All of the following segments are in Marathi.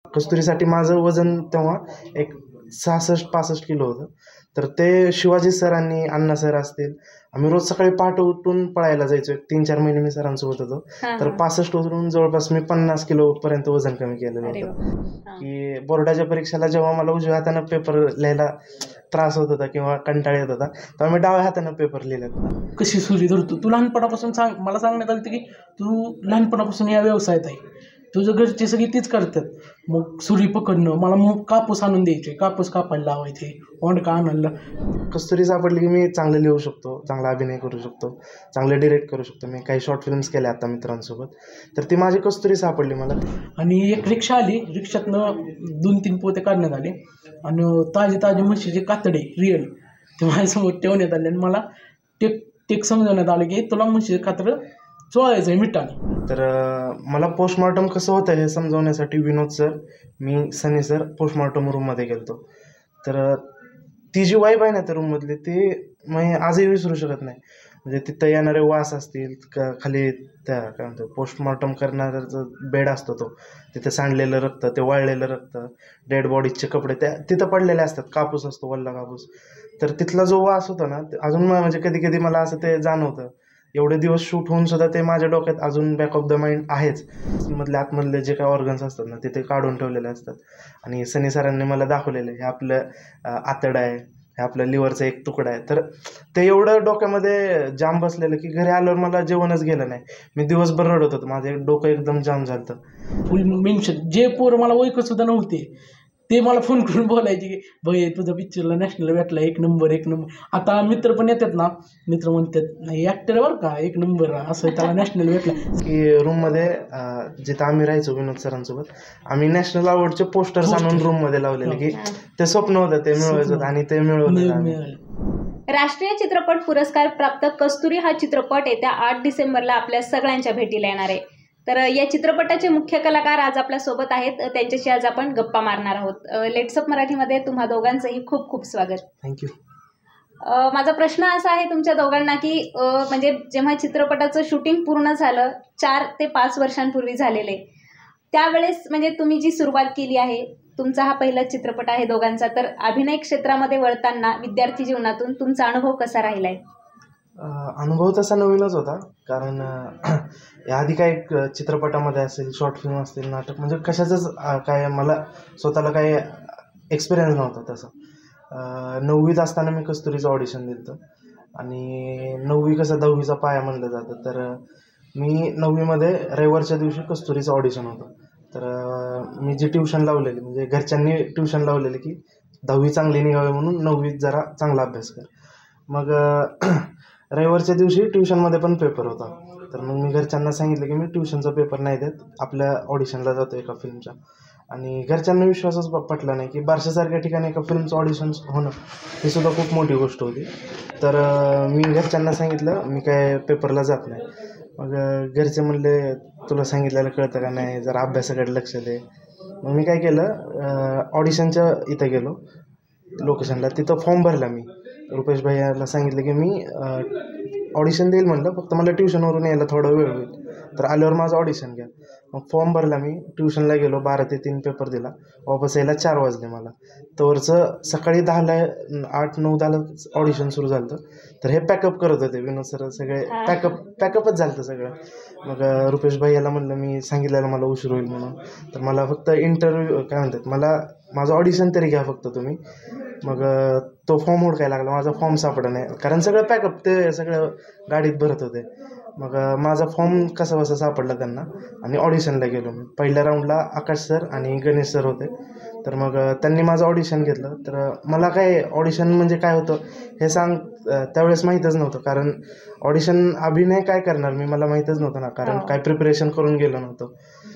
कस्तुरीसाठी माझं वजन तेव्हा एक 66-65 किलो होतं. तर ते शिवाजी सर आणि अण्णा सर असतील, आम्ही रोज सकाळी पहाटे उठून पळायला जायचो. एक 3-4 महिने मी सरांसोबत होतो. तर 65 वरून जवळपास मी 50 किलोपर्यंत वजन कमी केलेलं होतं. की बोर्डाच्या परीक्षेला जेव्हा मला उजव्या हातानं पेपर लिहायला त्रास होत होता किंवा कंटाळा येत होता, तेव्हा मी डाव्या हातानं पेपर लिहिलेत. कशी सुरी धरतो तू लहानपणापासून? मला सांगण्यात आलं की तू लहानपणापासून या व्यवसायात आहे, तुझं घरची सगळी तीच करतात. मग सुरी पकडणं, मला मग कापूस आणून द्यायचे, कापूस कापायला लावायचे, ओंडका आणायला. कस्तुरी सापडली की मी चांगलं लिहू शकतो, चांगला अभिनय करू शकतो, चांगलं डिरेक्ट करू शकतो. मी काही शॉर्ट फिल्म्स केल्या आता मित्रांसोबत, तर ती माझी कस्तुरी सापडली मला. आणि एक रिक्षा आली, रिक्षातनं 2-3 पोते काढण्यात आले आणि ताजे म्हशीचे कातडे रिअल ते माझ्यासमोर ठेवण्यात आले आणि मला टेक समजवण्यात आलं की तुला म्हशीचे कातडं चोळायचं आहे मिठाने. तर मला पोस्टमॉर्टम कसं होतं हे समजवण्यासाठी विनोद सर, मी सनी सर पोस्टमॉर्टम रूममध्ये गेलो. तर ती जी वाईब आहे ना त्या रूममधली, ती मी आजही विसरू शकत नाही. म्हणजे तिथं येणारे वास असतील, खाली त्या काय म्हणतो पोस्टमॉर्टम करणाऱ्याचा बेड असतो तो, तिथं सांडलेलं रक्त, ते वाळलेलं रक्त, डेड बॉडीजचे कपडे त्या तिथं पडलेले असतात, कापूस असतो, वल्ला कापूस. तर तिथला जो वास होता ना, अजून म्हणजे कधी कधी मला असं ते जाणवतं. एवढे दिवस शूट होऊन सुद्धा ते माझ्या डोक्यात अजून बॅक ऑफ द माइंड आहेच. आतमधले जे काही ऑर्गन्स असतात ना, तिथे काढून ठेवलेले असतात. आणि सनी सरांनी मला दाखवलेलं हे आपलं आतडं आहे, हे आपल्या लिव्हरचा एक तुकडा आहे. तर ते एवढं डोक्यामध्ये जाम बसलेलं की घरी आल्यावर मला जेवणच गेलं नाही. मी दिवसभर रडत होतो, माझं डोकं एकदम जाम झालं. फुल मेन्शन जे पोरं मला ओळखत सुद्धा नव्हते ते मला फोन करून बोलायचे की भय तुझा पिक्चरला नॅशनल भेटला, 1 नंबर 1 नंबर. आता मित्र पण येतात ना, मित्र म्हणतात नाही ॲक्टर बरं का 1 नंबर असं, त्याला नॅशनल भेटला. की रूममध्ये जिथं आम्ही राहायचो विनोद सरांसोबत, आम्ही नॅशनल अवॉर्डचे पोस्टर्स आणून रूममध्ये लावलेले की ते स्वप्न होतं, ते मिळवायचं आणि ते मिळवलं. राष्ट्रीय चित्रपट पुरस्कार प्राप्त कस्तुरी हा चित्रपट येत्या 8 डिसेंबरला आपल्या सगळ्यांच्या भेटीला येणार आहे. तर या चित्रपटाचे मुख्य कलाकार आज आपल्या सोबत आहेत, त्यांच्याशी आज आपण गप्पा मारणार आहोत. लेट्सअप मराठीमध्ये तुम्हा दोघांचंही खूप खूप स्वागत. थँक्यू. माझा प्रश्न असा आहे तुमच्या दोघांना की म्हणजे जेव्हा चित्रपटाचं शूटिंग पूर्ण झालं 4 ते 5 वर्षांपूर्वी झालेले, त्यावेळेस म्हणजे तुम्ही जी सुरुवात केली आहे, तुमचा हा पहिला चित्रपट आहे दोघांचा, तर अभिनय क्षेत्रामध्ये वळताना विद्यार्थी जीवनातून तुमचा अनुभव कसा राहिला आहे? अनुभव तसा नवीनच होता, कारण याआधी काही चित्रपटामध्ये असेल, शॉर्ट फिल्म असतील, नाटक, म्हणजे कशाचंच काय मला स्वतःला काही एक्सपिरियन्स नव्हता तसा. 9वीत असताना मी कस्तुरीचं ऑडिशन दिलं होतं आणि 9वी कसं 10वीचा पाया म्हणलं जातं. तर मी 9वीमध्ये रविवारच्या दिवशी कस्तुरीचं ऑडिशन होतं. तर मी जी ट्युशन लावलेली, म्हणजे घरच्यांनी ट्युशन लावलेली की 10वी चांगली निघावी म्हणून 9वीत जरा चांगला अभ्यास कर. मग रविवारच्या दिवशी ट्युशनमध्ये पण पेपर होता. तर मग मी घरच्यांना सांगितलं की मी ट्युशनचा पेपर नाही देत, आपल्या ऑडिशनला जातो एका फिल्मच्या. आणि घरच्यांना विश्वासच पटला नाही की बार्शीसारख्या ठिकाणी एका फिल्मचं ऑडिशन होणं ही सुद्धा खूप मोठी गोष्ट होती. तर मी घरच्यांना सांगितलं मी काय पेपरला जात नाही. मग घरचे म्हणले तुला सांगितलेलं कळतं का नाही, जरा अभ्यासाकडे लक्ष दे. मग मी काय केलं, ऑडिशनच्या इथं गेलो लोकेशनला, तिथं फॉर्म भरला. मी रुपेश भैयाला सांगितलं की मी ऑडिशन देईल म्हणलं, फक्त मला ट्युशनवरून यायला थोडा वेळ होईल, तर आल्यावर माझं ऑडिशन घ्या. मग फॉर्म भरला, मी ट्युशनला गेलो, 12 ते 3 पेपर दिला, वापस यायला 4 वाजले मला. तोवरचं सकाळी 10ला 8-9-10ला ऑडिशन सुरू झालं. तर हे पॅकअप करत होते विनोद सर, सगळे पॅकअपच झालं होतं सगळं. मग रुपेश भैयाला म्हणलं मी सांगितलेलं मला उशीर होईल म्हणून, तर मला फक्त इंटरव्ह्यू काय म्हणतात, मला माझं ऑडिशन तरी घ्या फक्त तुम्ही. मग तो फॉर्म हुडकायला लागला, माझा फॉर्म सापडा नाही, कारण सगळं पॅकअप ते सगळं गाडीत भरत होते. मग माझा फॉर्म कसा बसा सापडला त्यांना आणि ऑडिशनला गेलो मी. पहिल्या राऊंडला आकाश सर आणि गणेश सर होते. तर मग त्यांनी माझं ऑडिशन घेतलं. तर मला काय ऑडिशन म्हणजे काय होतं हे त्यावेळेस माहीतच नव्हतं, कारण ऑडिशन अभिनय काय करणार मी, मला माहीतच नव्हतं ना, कारण काय प्रिपरेशन करून गेलो नव्हतं.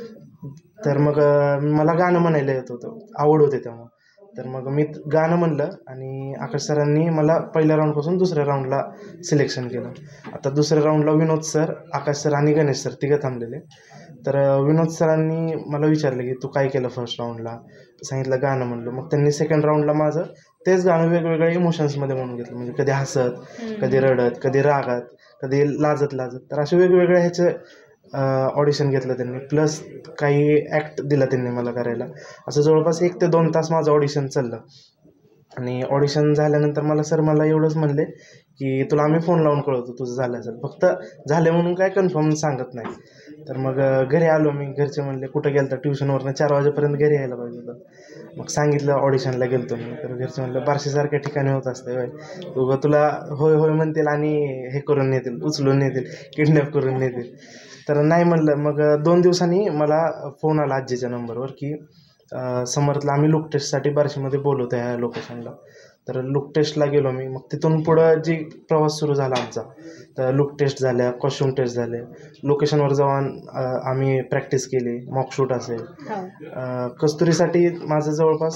तर मग मला गाणं म्हणायला येत होतं, आवड होते तेव्हा. तर मग मी गाणं म्हणलं आणि आकाश सरांनी मला पहिल्या राऊंडपासून दुसऱ्या राऊंडला सिलेक्शन केलं. आता दुसऱ्या राऊंडला विनोद सर, आकाश सर आणि गणेश सर तिघं थांबलेले. तर विनोद सरांनी मला विचारलं की तू काय केलं फर्स्ट राऊंडला, सांगितलं गाणं म्हणलं. मग त्यांनी सेकंड राऊंडला माझं तेच गाणं वेगवेगळ्या इमोशन्समध्ये म्हणून घेतलं, म्हणजे कधी हसत, कधी रडत, कधी रागात, कधी लाजत. तर असे वेगवेगळे ह्याचे ऑडिशन घेतलं त्यांनी, प्लस काही ॲक्ट दिला त्यांनी मला करायला. असं जवळपास 1 ते 2 तास माझं ऑडिशन चाललं. आणि ऑडिशन झाल्यानंतर मला एवढंच म्हणले की तुला आम्ही फोन लावून कळवतो तुझं झालं असेल, फक्त झाले म्हणून काय कन्फर्म सांगत नाही. तर मग घरी आलो मी. घरचे म्हणले कुठं गेलं तर ट्युशनवरनं 4 वाजेपर्यंत घरी यायला पाहिजे होतं. मग सांगितलं ऑडिशनला गेलतो मी. तर घरचे म्हणलं बार्शीसारख्या ठिकाणी होत असते होय, उगं तुला होय होय म्हणतील आणि हे करून नेतील, उचलून नेतील, किडनॅप करून नेतील. तर नाही म्हणलं. मग 2 दिवसांनी मला फोन आला आजीच्या नंबरवर की समर्थला आम्ही लुक टेस्टसाठी बार्शीमध्ये बोलवतो ह्या लोकेशनला. तर लुक टेस्टला गेलो मी. मग तिथून पुढं जी प्रवास सुरू झाला आमचा, तर लुक टेस्ट झाल्या, कॉस्ट्यूम टेस्ट झाले, लोकेशनवर जाऊन आम्ही प्रॅक्टिस केली, मॉकशूट असेल. कस्तुरीसाठी माझं जवळपास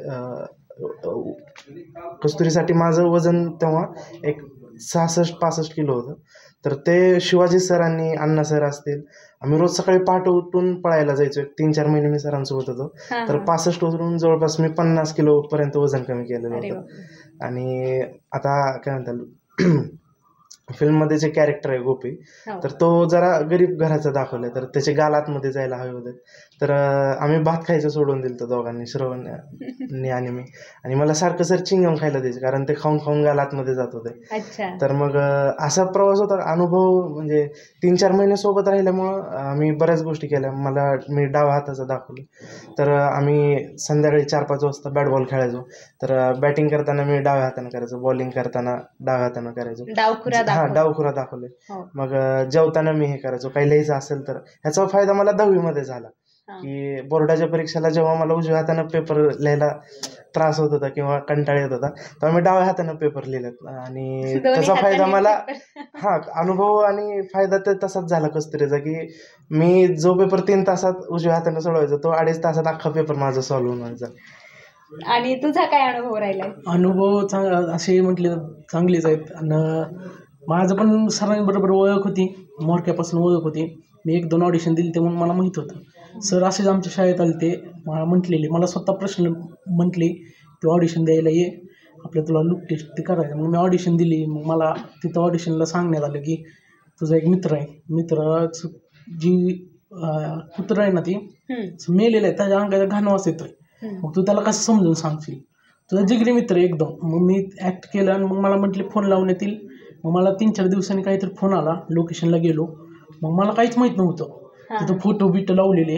कस्तुरीसाठी माझं वजन तेव्हा एक 66-65 किलो होतं. तर ते शिवाजी सर आणि अण्णा सर असतील, आम्ही रोज सकाळी पहाटे उठून पळायला जायचो. 3-4 महिने मी सरांसोबत होतो. तर 65 वरून जवळपास मी 50 किलोपर्यंत वजन कमी केलेलं होतं. आणि आता काय म्हणतात फिल्ममध्ये जे कॅरेक्टर आहे गोपी, तर तो जरा गरीब घराचा दाखवला आहे. तर त्याचे गाल आतमध्ये जायला हवे होते. तर आम्ही भात खायचं सोडून दिलं दोघांनी, श्रवणने आणि मी. आणि मला सारखं सर चिंगम खायला द्यायचे, कारण ते खाऊन खाऊन गाल आतमध्ये जात होते. तर मग असा प्रवास होता. अनुभव म्हणजे 3-4 महिने सोबत राहिल्यामुळं आम्ही बऱ्याच गोष्टी केल्या. मी डावा हाताचा दाखवलं. तर आम्ही संध्याकाळी 4-5 वाजता बॅट बॉल खेळायचो. तर बॅटिंग करताना मी डाव्या हाताने करायचो, बॉलिंग करताना डाव्या हाताने करायचो. डावखुरा दाखवले. मग जेवताना मी हे करायचो. काही लिहायचं असेल तर ह्याचा फायदा मला 10वीमध्ये झाला की बोर्डाच्या परीक्षेला जेव्हा मला उजव्या हाताने पेपर लिहायला त्रास होत होता किंवा कंटाळा येत होता, तेव्हा मी डाव्या हाताने पेपर लिहिलेत. आणि त्याचा फायदा मला अनुभव आणि फायदा तर तसाच झाला कस्तुरीचा, की मी जो पेपर 3 तासात उजव्या हाताने सोडवायचा, तो 2.5 तासात अख्खा पेपर माझा सॉल्व्ह होऊन व्हायचा. आणि तुझा काय अनुभव राहिलाय? अनुभव असे म्हटले चांगलेच आहेत. आणि माझं पण सरांबरोबर ओळख होती, मोरक्यापासून ओळख होती. मी 1-2 ऑडिशन दिली ते म्हणून मला माहीत होतं. सर असेच आमच्या शाळेत आले, ते मला म्हटलेले, मला स्वतः प्रश्न म्हटले तू ऑडिशन द्यायला ये, आपल्या तुला लुक टेस्ट ते करायचं. मग मी ऑडिशन दिली. मग मला तिथं ऑडिशनला सांगण्यात आलं की तुझा एक मित्र आहे, मित्राचं जी कुत्रं आहे ना ती मेलेलं आहे, त्याच्या अंगाचा घाणवास येतोय. मग तू त्याला कसं समजून सांगशील, तुझा जिगरी मित्र एकदम. मग मी ॲक्ट केलं आणि मग मला म्हटले फोन लावून येतील. मग मला 3-4 दिवसांनी काहीतरी फोन आला. लोकेशनला गेलो. मग मला काहीच माहीत नव्हतं. तिथं फोटो बिटो लावलेले.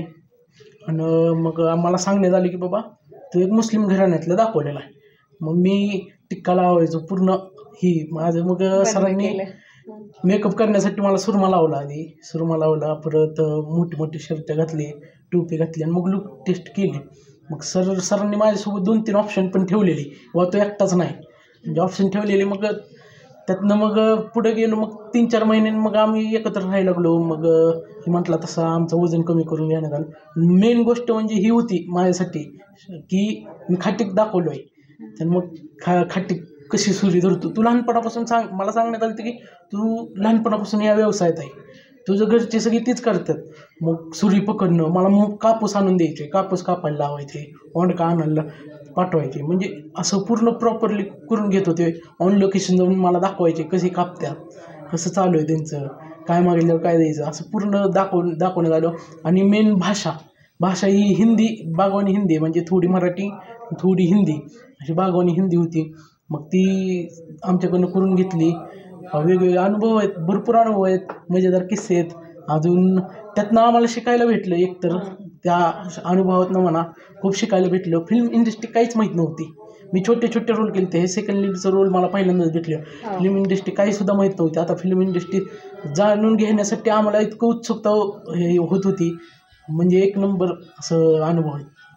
आणि मग आम्हाला सांगण्यात आले की बाबा तू एक मुस्लिम घराण्यातलं दाखवलेला आहे. मग मी टिक्का लावायचो पूर्ण माझं. मग सरांनी मेकअप करण्यासाठी मला सुरमा लावला. आधी सुरमा लावला, परत मोठी मोठी शर्ट घातली, टोपी घातली आणि मग लुक टेस्ट केली. मग सरांनी माझ्यासोबत 2-3 ऑप्शन पण ठेवलेली, व तो एकटाच नाही, म्हणजे ऑप्शन ठेवलेले. मग त्यातनं मग पुढे गेलो. मग 3-4 महिन्यांनी मग आम्ही एकत्र राहायला लागलो. मग म्हटलं तसं आमचं वजन कमी करून घेण्यात आलं. मेन गोष्ट म्हणजे ही होती माझ्यासाठी की मी खाटीक दाखवलो आहे. तर मग खाटीक कशी सुरी धरतो, तू लहानपणापासून मला सांगण्यात आलं की तू लहानपणापासून या व्यवसायात आहे, तुझं घरचे सगळी तीच करतात. मग सुरी पकडणं, मला मग कापूस आणून द्यायचे, कापूस कापायला लावायचे, ओंडका आणायला पाठवायचे. म्हणजे असं पूर्ण प्रॉपरली करून घेत होते. ऑन लोकेशन जाऊन मला दाखवायचे कसे कापतात, कसं चालू आहे त्यांचं, काय मागितल्यावर काय द्यायचं, असं पूर्ण दाखवण्यात आलं. आणि मेन भाषा ही हिंदी, बागवानी हिंदी, म्हणजे थोडी मराठी थोडी हिंदी अशी बागवानी हिंदी होती. मग ती आमच्याकडनं करून घेतली. वेगवेगळे अनुभव आहेत, भरपूर अनुभव आहेत, मजेदार किस्से आहेत. अजून त्यातनं आम्हाला शिकायला भेटलं. एकतर त्या अनुभवातनं म्हणा खूप शिकायला भेटलं. फिल्म इंडस्ट्री काहीच माहीत नव्हती. मी छोटे रोल केले, हे सेकंड लीडचं रोल मला पहिल्यांदाच भेटलं. फिल्म इंडस्ट्री काहीसुद्धा माहीत नव्हती. आता फिल्म इंडस्ट्री जाणून घेण्यासाठी आम्हाला इतकं उत्सुकता होत होती, म्हणजे एक नंबर असं अनुभव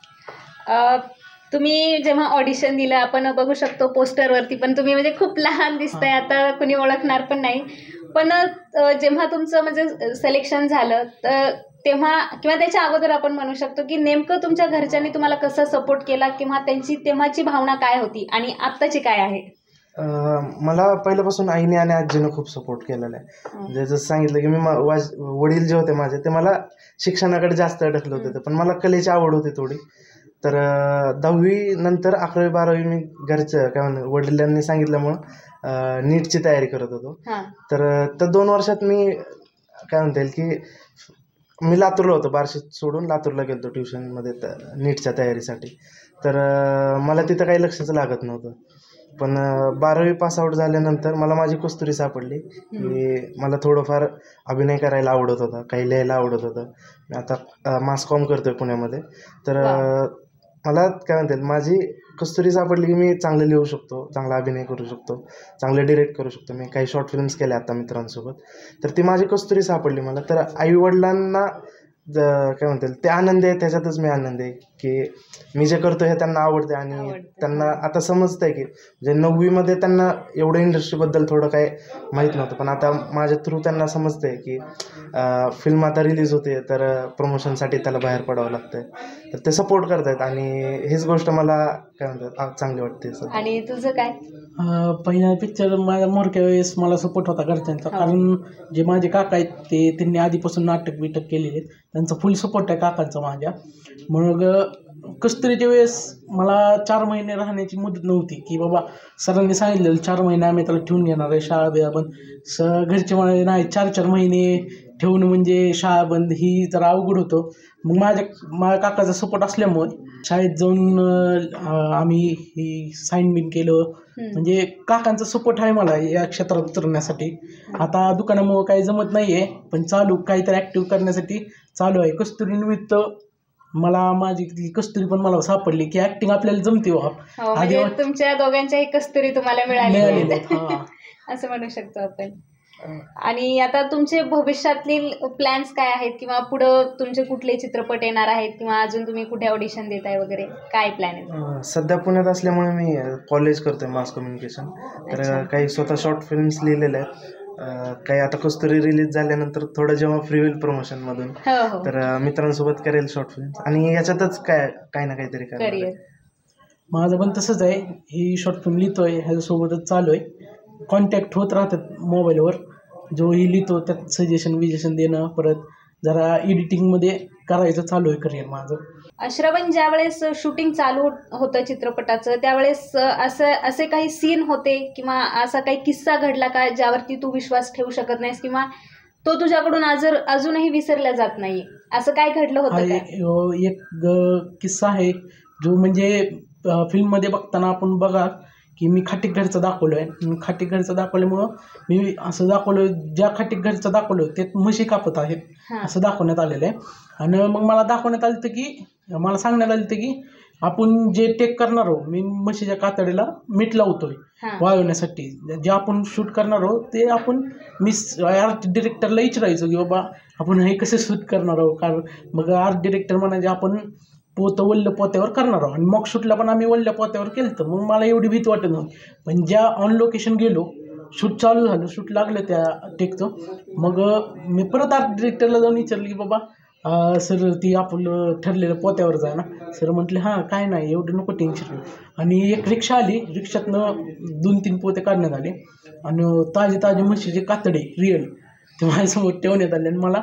आहे. तुम्ही जेव्हा ऑडिशन दिलं, आपण बघू शकतो पोस्टरवरती, पण तुम्ही म्हणजे खूप लहान दिसताय, आता कुणी ओळखणार पण नाही. पण जेव्हा तुमचं म्हणजे सिलेक्शन झालं तर तेव्हा किंवा त्याच्या अगोदर आपण म्हणू शकतो की नेमकं तुमच्या घरच्यांनी तुम्हाला कसं सपोर्ट केला किंवा त्यांची तेव्हाची भावना काय होती आणि आत्ताची काय आहे? मला पहिल्यापासून आईने आणि आजीनं खूप सपोर्ट केलेला आहे. म्हणजे जसं सांगितलं की मी वडील जे होते माझे, ते मला शिक्षणाकडे जास्त ढकलत होते, पण मला कलेची आवड होती थोडी. तर 10वी नंतर 11वी-12वी मी घरचं काय म्हणतात वडिलांनी सांगितल्यामुळं नीटची तयारी करत होतो. तर 2 वर्षात मी काय म्हणता येईल की मी लातूरला होतो, बार्शी सोडून लातूरला गेलो ट्युशनमध्ये नीटच्या तयारीसाठी. तर मला तिथं काही लक्षच लागत नव्हतं. पण 12वी पासआउट झाल्यानंतर मला माझी कस्तुरी सापडली की मला थोडंफार अभिनय करायला आवडत होता, काही लिहायला आवडत होतं. मी आता मास कॉम करतोय पुण्यामध्ये. तर मला काय म्हणतात, माझी कस्तुरी सापडली की मी चांगलं लिहू शकतो, चांगला अभिनय करू शकतो, चांगलं डिरेक्ट करू शकतो. मी काही शॉर्ट फिल्म्स केल्या आता मित्रांसोबत. तर ती माझी कस्तुरी सापडली मला. तर आईवडिलांना काय म्हणतात ते आनंद आहे, त्याच्यातच मी आनंद आहे की मी जे करतो हे त्यांना आवडते. आणि त्यांना आता समजतंय की म्हणजे 9वीमध्ये त्यांना एवढं इंडस्ट्रीबद्दल थोडं काय माहीत नव्हतं, पण आता माझ्या थ्रू त्यांना समजतंय की फिल्म आता रिलीज होते तर प्रमोशनसाठी त्याला बाहेर पडावं लागतंय. तर ते सपोर्ट करतायत आणि हीच गोष्ट मला काय म्हणतात चांगली वाटते. आणि तुझं काय? पहिला पिक्चर माझ्या मोरक्या वेळेस मला सपोर्ट होता घरच्यांचा, कारण जे माझे काका आहेत त्यांनी आधीपासून नाटक बिटक केलेले आहेत, त्यांचा फुल सपोर्ट आहे काकांचा माझ्या. मग कस्तुरीच्या वेळेस मला 4 महिने राहण्याची मुदत नव्हती की बाबा सरांनी सांगितलेलं 4 महिने आम्ही त्याला ठेवून घेणार आहे, शाळा बिळा बंद. घरचे म्हणाले नाही, 4 महिने ठेवून म्हणजे शाळा बंद, ही जरा अवघड होतं. मग माझ्या काकाचा सपोर्ट असल्यामुळे शाळेत जाऊन आम्ही ही साईन बिन केलं. म्हणजे काकांचा सपोर्ट आहे मला या क्षेत्रात उतरण्यासाठी. आता दुकानामुळं काही जमत नाही आहे, पण चालू काहीतरी ॲक्टिव्ह करण्यासाठी चालू आहे. कस्तुरी निमित्त मला माझी कस्तुरी पण मला सापडली की ॲक्टिंग आपल्याला जमते. म्हणजे तुमच्या दोघांच्याही कस्तुरी तुम्हाला मिळाली असं म्हणू शकतो आपण. आणि आता तुमचे भविष्यातील प्लॅन्स काय आहेत, किंवा पुढं तुमचे कुठले चित्रपट येणार आहेत, किंवा अजून तुम्ही कुठे ऑडिशन देताय वगैरे, काय प्लॅन आहे? सध्या पुण्यात असल्यामुळे मी कॉलेज करतोय मास कम्युनिकेशन. तर काही स्वतः शॉर्ट फिल्म्स लिहिलेल्या आहेत. काही आता कस्तुरी रिलीज झाल्यानंतर थोडं जेव्हा फ्री होईल प्रमोशनमधून तर मित्रांसोबत करेल शॉर्ट फिल्म्स आणि याच्यातच काही ना काहीतरी करेल. माझं पण तसंच आहे, ही शॉर्ट फिल्म लिहितोय, ह्याच्यासोबतच चालू आहे. कॉन्टॅक्ट होत राहतात मोबाईलवर, जो ही लिहितो त्यात सजेशन देणं, परत जरा एडिटिंगमध्ये करायचं चालू आहे करिअर माझं. श्रवण, ज्यावेळेस शूटिंग चालू होतं चित्रपटाचं, त्यावेळेस असे काही सीन होते किंवा असा काही किस्सा घडला का ज्यावरती तू विश्वास ठेवू शकत नाहीस, किंवा तो तुझ्याकडून अजूनही विसरला जात नाही, असं काय घडलं होतं का? एक किस्सा आहे जो म्हणजे फिल्ममध्ये बघताना आपण बघा की मी खाटीक घरचं दाखवलं आहे. खाटीक घरचं दाखवल्यामुळं मी असं दाखवलं, ज्या खाटीक घरचं दाखवलं त्यात म्हशी कापत आहेत असं दाखवण्यात आलेलं आहे. आणि मग मला दाखवण्यात आलं की मला सांगण्यात आलं की आपण जे टेक करणार आहोत, मी म्हशीच्या कातडीला मीठ लावतोय वाळवण्यासाठी, जे आपण शूट करणार आहोत ते मी आर्ट डिरेक्टरला विचारायचो की बाबा आपण हे कसं शूट करणार आहोत. कारण मग आर्ट डिरेक्टर म्हणायचे आपण वल्ल्या पोत्यावर करणार आहोत. आणि मॉक शूटला पण आम्ही वल्ल्या पोत्यावर केलं होतं. मग मला एवढी भीती वाटत नव्हती. पण ज्या ऑन लोकेशन गेलो, शूट चालू झालं, शूट लागलं त्या टेकचं, मग मी परत आर्ट डिरेक्टरला जाऊन विचारलं की बाबा सर ती आपलं ठरलेलं पोत्यावर जाय ना. सर म्हटले हां काय नाही, एवढं नको टेन्शन घेऊ. आणि एक रिक्षा आली, रिक्षातनं 2-3 पोते काढण्यात आले आणि ताजे म्हशीचे कातडे रिअल ते माझ्यासमोर ठेवण्यात आले. आणि मला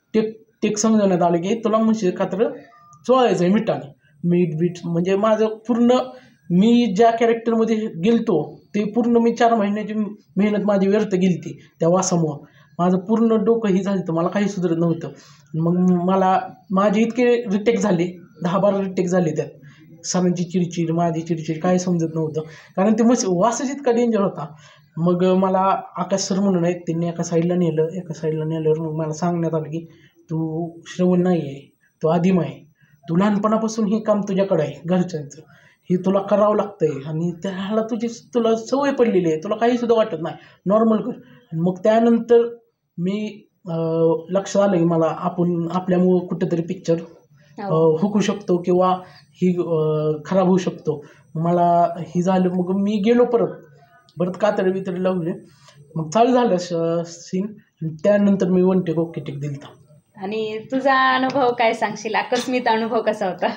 टेक समजवण्यात आलं की तुला म्हशीचे कातडं चोळायचं आहे मिठाने, मीठ बीठ. म्हणजे माझं पूर्ण मी ज्या कॅरेक्टरमध्ये गेलतो ते पूर्ण मी 4 महिन्याची मेहनत माझी व्यर्थ गेली ती त्या वासामुळं. माझं पूर्ण डोकं ही झालं, तर मला काही सुधरत नव्हतं. मग माझे इतके रिटेक झाले, 10-12 रिटेक झाले त्यात. सरांची चिडचिड, माझी चिडचिड, काही समजत नव्हतं, कारण ते वासच इतका डेंजर होता. मग मला आकाश सर म्हणून आहेत, त्यांनी एका साईडला नेल्यावर मग मला सांगण्यात आलं की तू श्रवण नाही आहे, तू आदिम आहे, तू लहानपणापासून हे काम तुझ्याकडे आहे घरच्यांचं, हे तुला करावं लागतंय आणि त्याला तुला सवय पडलेली आहे, तुला काहीसुद्धा वाटत नाही, नॉर्मल कर. मग त्यानंतर मी लक्षात आलं की मला आपल्यामुळं कुठंतरी पिक्चर हुकू शकतो किंवा ही खराब होऊ शकतो. मला ही झालं, मग मी गेलो परत कातडी बितडी लावले, मग चालू झालं सीन. त्यानंतर मी 1 टेक ओके टेक दिली. आणि तुझा अनुभव काय सांगशील, आकस्मिक अनुभव कसा होता?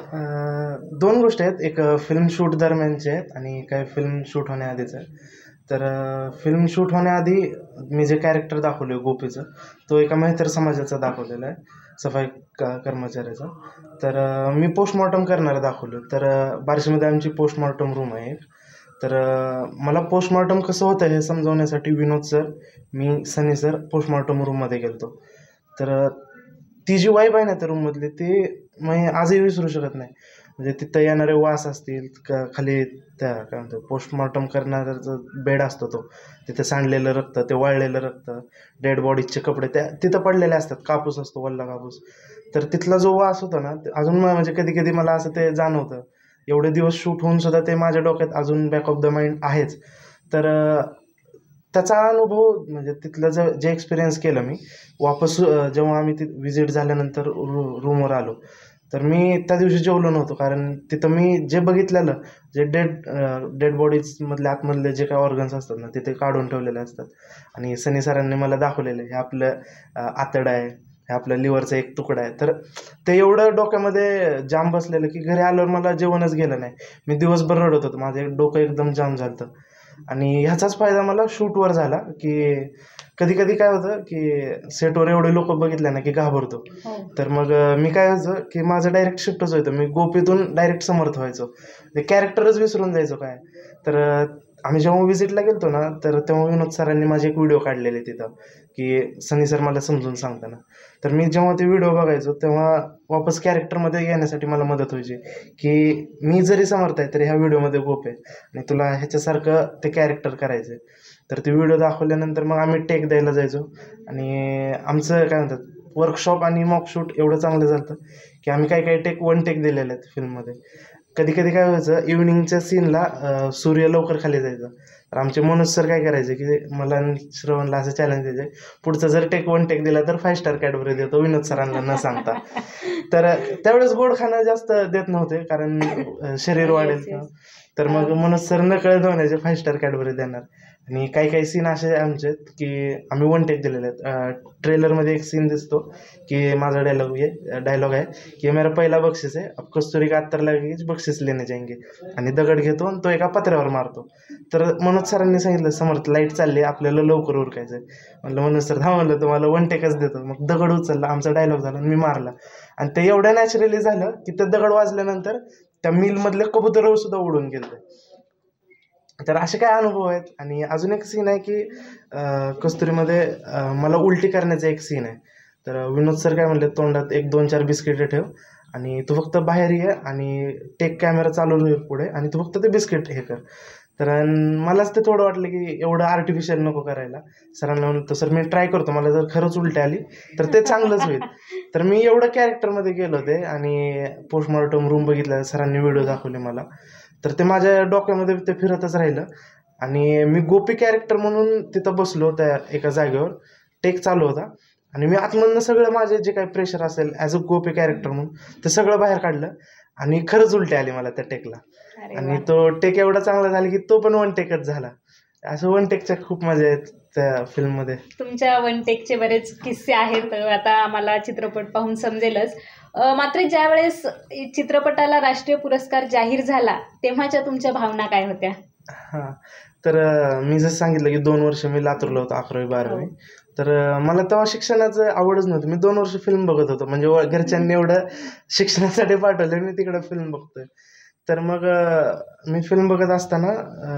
2 गोष्टी आहेत, एक फिल्म शूट दरम्यानचे आहेत आणि काही फिल्म शूट होण्याआधीचं आहे. तर फिल्म शूट होण्याआधी मी जे कॅरेक्टर दाखवलं आहे गोपीचं, तो एका मेहतर समाजाचा दाखवलेला आहे, सफाई कर्मचाऱ्याचा. तर मी पोस्टमॉर्टम करणारं दाखवलं. तर बार्शीमध्ये आमची पोस्टमॉर्टम रूम आहे. तर मला पोस्टमॉर्टम कसं होतं हे समजवण्यासाठी विनोद सर, मी, सनी सर पोस्टमॉर्टम रूममध्ये गेलो. तर ती जी वाईब आहे ना त्या रूममधली ती मी आजही विसरू शकत नाही. म्हणजे तिथं येणारे वास असतील खाली त्या काय म्हणतो पोस्टमॉर्टम करणाऱ्याचा बेड असतो तो, तिथं सांडलेलं रक्त, ते वाळलेलं रक्त, डेड बॉडीजचे कपडे त्या तिथं पडलेले असतात, कापूस असतो, वल्ला कापूस. तर तिथला जो वास होता ना अजून म्हणजे कधी कधी मला असं ते जाणवतं. एवढे दिवस शूट होऊन सुद्धा ते माझ्या डोक्यात अजून बॅक ऑफ द माइंड आहेच. तर त्याचा अनुभव म्हणजे तिथलं जे एक्सपिरियन्स केलं मी वापस जेव्हा आम्ही विजिट झाल्यानंतर रूमवर आलो तर मी त्या दिवशी जेवलो नव्हतो. कारण तिथं मी जे बघितलेलं जे डेड बॉडीजमधले आतमधले जे काही ऑर्गन्स असतात ना तिथे काढून ठेवलेले असतात आणि सनी सरांनी मला दाखवलेलं हे आपलं आतडं आहे, हे आपल्या लिव्हरचा एक तुकडा आहे. तर ते एवढं डोक्यामध्ये जाम बसलेलं की घरी आल्यावर मला जेवणच गेलं नाही. मी दिवसभर रडत होतो, माझं डोकं एकदम जाम झालं होतं. आणि ह्याचाच फायदा मला शूटवर झाला की कधी कधी काय होतं की सेटवर एवढे लोक बघितले ना की घाबरतो. तर मग मी काय व्हायचं की माझं डायरेक्ट शिफ्टच व्हायचं, मी गोपीतून डायरेक्ट समर्थ व्हायचो, ते कॅरेक्टरच विसरून जायचो काय. तर आम्ही जेव्हा व्हिजिटला गेलतो ना तर तेव्हा विनोद सरांनी माझे एक व्हिडिओ काढलेले तिथं की सनी सर मला समजून सांगताना. तर मी जेव्हा ते व्हिडिओ बघायचो तेव्हा वापस कॅरेक्टरमध्ये येण्यासाठी मला मदत व्हायची की मी जरी समर्थ आहे तरी ह्या व्हिडिओमध्ये गोप आहे आणि तुला ह्याच्यासारखं ते कॅरेक्टर करायचं आहे. तर ते व्हिडिओ दाखवल्यानंतर मग आम्ही टेक द्यायला जायचो आणि आमचं काय म्हणतात वर्कशॉप आणि मॉक शूट एवढं चांगलं झालं की आम्ही काही टेक 1 टेक दिलेले आहेत फिल्ममध्ये. कधी कधी काय व्हायचं इव्हनिंगच्या सीनला सूर्य लवकर खाली जायचा. तर आमचे मनोज सर काय करायचे की मला आणि श्रवणला असं चॅलेंज द्यायचे, पुढचं जर 1 टेक दिला तर 5 स्टार कॅडबरी देतो विनोद सरांना न सांगता. तर त्यावेळेस गोड खाणं जास्त देत नव्हते कारण शरीर वाढेल. तर मग मनोज सर नकळत म्हणायचे 5 स्टार कॅडबरी देणार. आणि काही काही सीन असे आमचे की आम्ही 1 टेक दिलेले आहेत. ट्रेलरमध्ये एक सीन दिसतो की माझा डायलॉग आहे की मेरा पहिला बक्षीस आहे, अब कस्तुरी का अत्तर लगेच बक्षीस लेने जाएंगे, आणि दगड घेतो आणि तो एका पत्र्यावर मारतो. तर मनोज सरांनी सांगितलं समर्थ लाईट चालली आपल्याला लवकर उरकायचं आहे. म्हणलं मनोज सर म्हणलं तुम्हाला 1 टेकच देतो. मग दगड उचलला, आमचा डायलॉग झाला आणि मी मारला आणि ते एवढं नॅचरली झालं की ते दगड वाजल्यानंतर त्या मिलमधले कबुतर सुद्धा उडून गेले. तर असे काय अनुभव आहेत. आणि अजून एक सीन आहे की कस्तुरीमध्ये मला उलटी करण्याचा एक सीन आहे. तर विनोद सर काय म्हणले तोंडात 1-2-4 बिस्किटं ठेव आणि तू फक्त बाहेर ये आणि टेक कॅमेरा चालू राहील पुढे आणि तू फक्त ते बिस्किट हे कर. तर मलाच ते थोडं वाटलं की एवढं आर्टिफिशियल नको करायला. सरांना म्हणतो सर मी ट्राय करतो, मला जर खरंच उलटी आली तर ते चांगलंच होईल. तर मी एवढं कॅरेक्टरमध्ये गेलो होते आणि पोस्टमॉर्टम रूम बघितला, सरांनी व्हिडिओ दाखवले मला. तर ते माझ्या डोक्यामध्ये ते फिरतच राहिलं आणि मी गोपी कॅरेक्टर म्हणून तिथं बसलो त्या एका जागेवर, टेक चालू होता आणि मी आतमधनं सगळं माझे जे काही प्रेशर असेल ॲज अ गोपी कॅरेक्टर म्हणून ते सगळं बाहेर काढलं आणि खरंच उलटी आली मला त्या टेकला. आणि तो टेक एवढा चांगला झाला की तो पण 1 टेकच झाला. असं 1 टेकच्या खूप मजा आहेत त्या फिल्ममध्ये. तुमच्या 1 टेकचे बरेच किस्से आहेत, आता आम्हाला चित्रपट पाहून समजेलच. मात्र ज्या वेळेस चित्रपटाला राष्ट्रीय पुरस्कार जाहीर झाला तेव्हाच्या तुमच्या भावना काय होत्या? हां, तर मी जसं सांगितलं की 2 वर्ष मी लातूरला होतो 11वी-12वी. तर मला तेव्हा शिक्षणाचं आवडच नव्हतं. मी 2 वर्ष फिल्म बघत होतो, म्हणजे घरच्यांनी एवढं शिक्षणासाठी पाठवलं मी तिकडं फिल्म बघतोय. तर मग मी फिल्म बघत असताना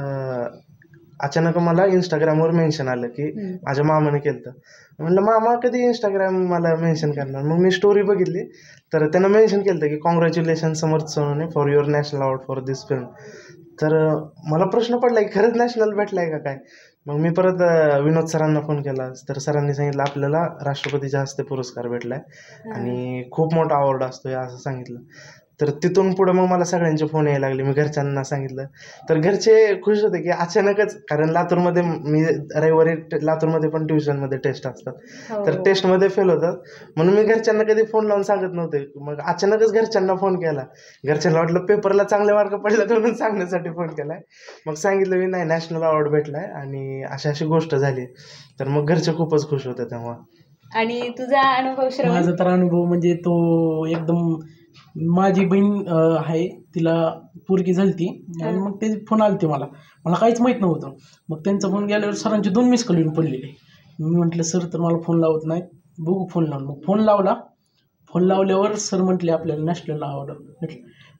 अचानक मला इंस्टाग्रामवर मेन्शन आलं की माझ्या मामाने केलं. म्हणलं मामा कधी इंस्टाग्राम मला मेन्शन करणार. मग मी स्टोरी बघितली तर त्यानं मेन्शन केलं की congratulation Samarth Sonawane for your national award for this film. तर मला प्रश्न पडला की खरंच नॅशनल भेटलाय का काय. मग मी परत विनोद सरांना फोन केला तर सरांनी सांगितलं आपल्याला राष्ट्रपतीच्या हस्ते पुरस्कार भेटलाय आणि खूप मोठा अवॉर्ड असतो असं सांगितलं. तर तिथून पुढे मग मला सगळ्यांचे फोन यायला लागले. मी घरच्यांना सांगितलं तर घरचे खुश होते की अचानकच, कारण लातूरमध्ये मी रविवारी लातूरमध्ये पण ट्युशनमध्ये टेस्ट असतात, तर टेस्टमध्ये फेल होतात म्हणून मी घरच्यांना कधी फोन लावून सांगत नव्हते. मग अचानकच घरच्यांना फोन केला. घरच्यांना वाटलं पेपरला चांगले मार्क पडले म्हणून सांगण्यासाठी फोन केलाय. मग सांगितलं मी नाही नॅशनल अवॉर्ड भेटलाय आणि अशी गोष्ट झाली. तर मग घरचे खूपच खुश होते तेव्हा. आणि तुझा अनुभव श्रवण? माझा तर अनुभव म्हणजे तो एकदम, माझी बहीण आहे तिला पोरगी झालती आणि मग ते फोन आलते मला काहीच माहीत नव्हतं. मग त्यांचा फोन गेल्यावर सरांचे 2 मिस कॉल येऊन पडलेले. मी म्हटलं सर तर मला फोन लावत नाहीत, बघू फोन लावून. मग फोन लावला. फोन लावल्यावर सर म्हटले आपल्याला नॅशनल अवॉर्ड भेटलं.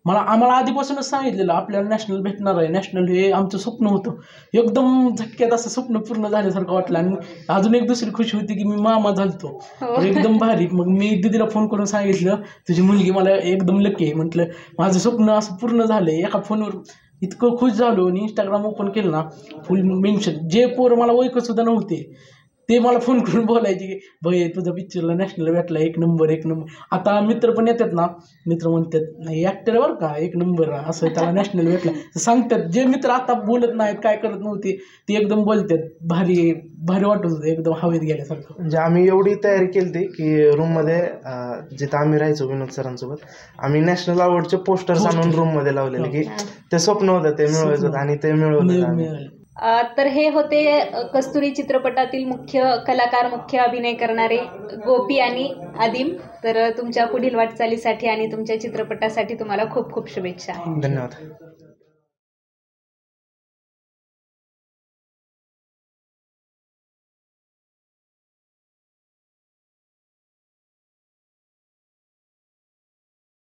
आम्हाला आधीपासूनच सांगितलेलं आपल्याला नॅशनल भेटणार आहे, नॅशनल हे आमचं स्वप्न होतं. एकदम झटक्यात असं स्वप्न पूर्ण झाल्यासारखं वाटलं. आणि अजून एक दुसरी खुशी होती की मी मामा झालतो. हो. एकदम भारी. मग मी दीदीला फोन करून सांगितलं तुझी मुलगी मला एकदम लकी आहे. म्हटलं माझं स्वप्न असं पूर्ण झालंय. एका फोनवर इतकं खुश झालो. आणि इंस्टाग्राम ओपन केलं ना, फुल मेन्शन, जे पोरं मला ओळखत सुद्धा नव्हते ते मला फोन करून बोलायचे की भय तुझा पिक्चरला नॅशनल भेटला, एक नंबर एक नंबर. आता मित्र पण येतात ना, मित्र म्हणतात नाही ॲक्टर बरं का, एक नंबर असं त्याला नॅशनल भेटला सांगतात. जे मित्र आता बोलत नाहीत, काय करत नव्हते, ते एकदम बोलतात. भारी भारी वाटत होतं, एकदम हवेत गेल्यासारखं. म्हणजे आम्ही एवढी तयारी केली होती की रूममध्ये जिथं आम्ही राहायचो विनोद सरांसोबत, आम्ही नॅशनल अवॉर्डचे पोस्टर्स आणून रूममध्ये लावलेले की ते स्वप्न होतं ते मिळवायचं होतं आणि ते मिळवलं आम्ही. तर हे होते कस्तुरी चित्रपटातील मुख्य कलाकार, मुख्य अभिनय करणारे गोपी आणि आदिम. तर तुमच्या पुढील वाटचालीसाठी आणि तुमच्या चित्रपटासाठी तुम्हाला खूप खूप शुभेच्छा. धन्यवाद.